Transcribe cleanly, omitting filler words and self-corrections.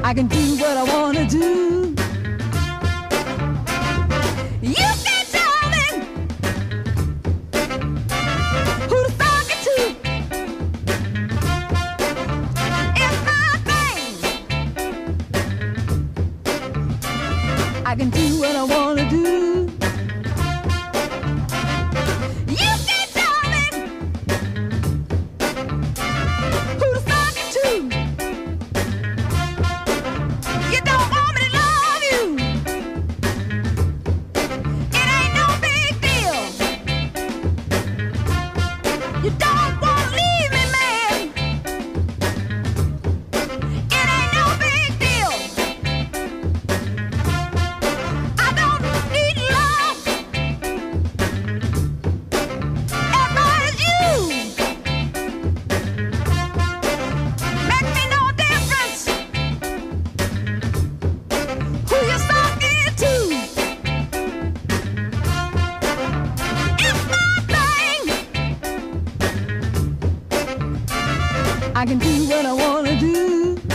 I can do what I wanna do. You can tell me who to talk it to. It's my thing. I can do what I wanna do. You can tell me who to talk it to. You don't want me to love you. It ain't no big deal. You don't want to leave me, man. It ain't no big deal. I don't need love as long as you make me no difference who you're talking to. It's my thing. I can do what I wanna do.